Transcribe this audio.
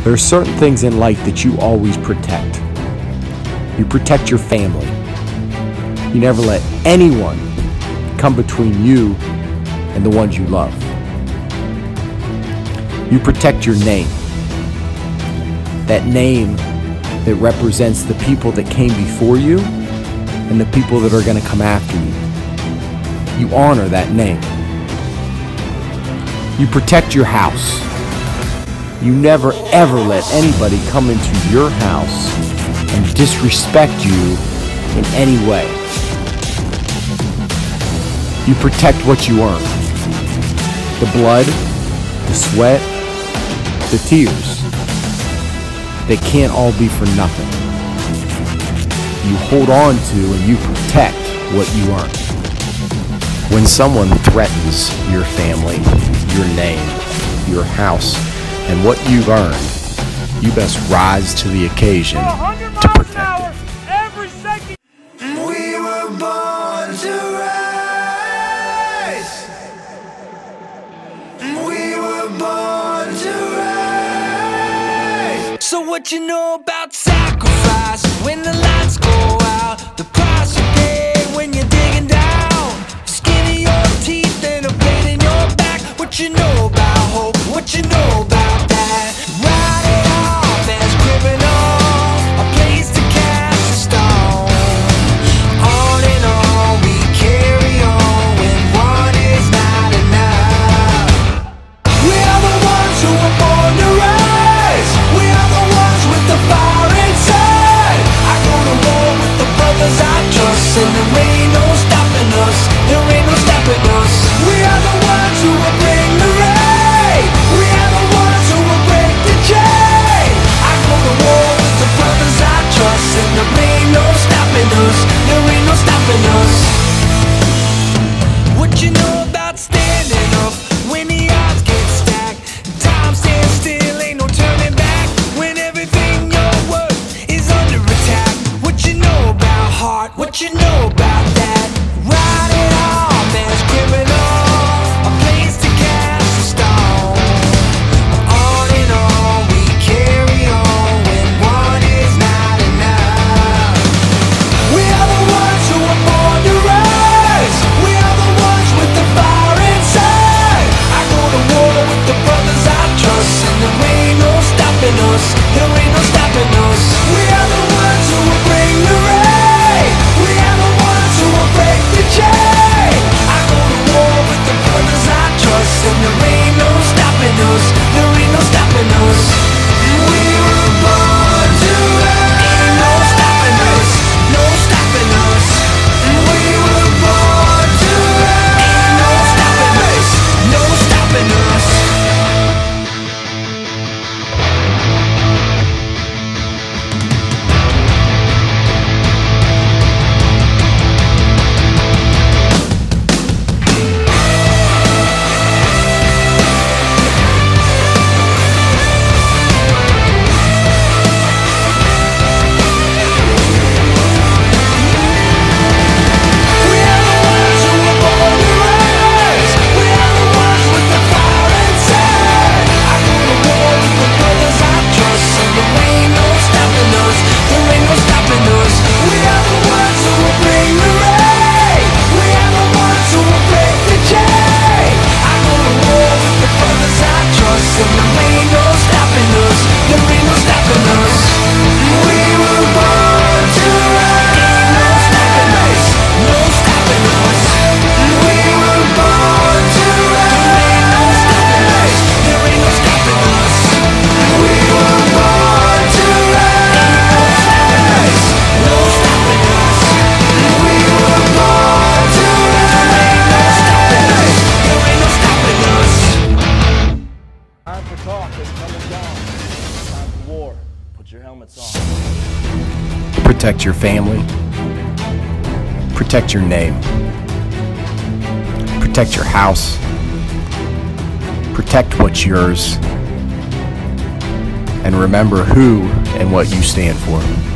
There are certain things in life that you always protect. You protect your family. You never let anyone come between you and the ones you love. You protect your name. That name that represents the people that came before you and the people that are going to come after you. You honor that name. You protect your house. You never ever let anybody come into your house and disrespect you in any way. You protect what you earn. The blood, the sweat, the tears. They can't all be for nothing. You hold on to and you protect what you earn. When someone threatens your family, your name, your house, and what you've earned, you best rise to the occasion to protect it. Every second. We were born to rise. We were born to rise. So what you know about sacrifice? When the lights go out, the price you pay when you're digging down, skin in your teeth and a blade in your back. What you know about hope? What you know about that? Write it off as criminal, a place to cast a stone. On and on we carry on when one is not enough. We are the ones who were born to rise. We are the ones with the fire inside. I go to war with the brothers I trust, and there ain't no stopping us. There ain't no stopping us. We are the ones who will bring the rain. We are the ones who will break the chain. I go to war with the brothers I trust, and there ain't no stopping us. There ain't no stopping us. What you know about standing up when the odds get stacked? Time stands still, ain't no turning back. When everything you're worth is under attack. What you know about heart? What you know about that? Write it off as criminal, a place to cast a stone. On and on we carry on when one is not enough. We are the ones who were born to rise. We are the ones with the fire inside. I go to war with the brothers I trust, and there ain't no stopping us. There ain't no stopping us. We are the ones who will bring the rain. We are the ones who will break the chain. I go to war with the brothers I trust, and there ain't no stopping us. There ain't no stopping us. We were born to rise. Ain't no stopping us. No stopping us. We were born to rise. Ain't no stopping us. No stopping us. We are the ones who were born to rise. We are the ones with the fire inside. I go to war with the brothers I trust, and there ain't no stopping us. There ain't no stopping us. We are the ones who will bring the rain. We are the ones who will break the chain. I go to war with the brothers I trust, and there ain't no stopping us. There ain't no stopping us. We were born to rise. Ain't no stopping us. No stopping us. We were born to rise. There ain't no stopping us. There ain't no stopping us. We were born to rise. No stopping us. We were born to rise. There ain't no stopping us. Time for talk is coming down. Time for war. Put your helmets on. Protect your family. Protect your name. Protect your house. Protect what's yours. And remember who and what you stand for.